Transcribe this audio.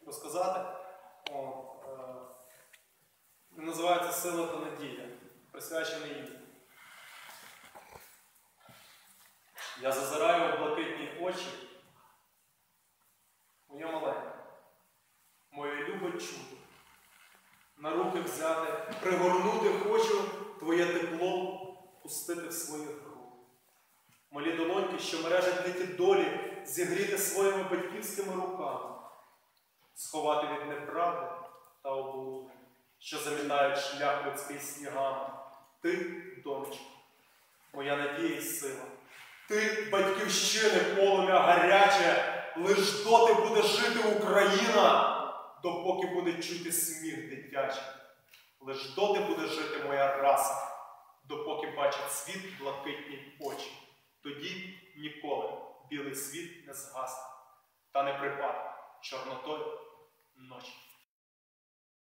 розказати. Він називається «Сила та надія», присвячений їй. Я зазираю у блакитні очі, моє маленьке, моє любе чудо. На руки взяти, пригорнути хочу, твоє тепло пустити в своїх рук. Малі долоньки, що мережать дикі долі, зігріти своїми батьківськими руками, сховати від неправди та облуди, що замітають шлях людський снігами. Ти, донечко, моя надія й сила. Ти, батьківщини, полум'я гаряче, лиш доти буде жити Україна, допоки буде чути сміх дитячий. Лиш доти буде жити моя раса, допоки бачить світ блакитні очі. Тоді ніколи білий світ не згасне, та не припаде чорнотою ночі.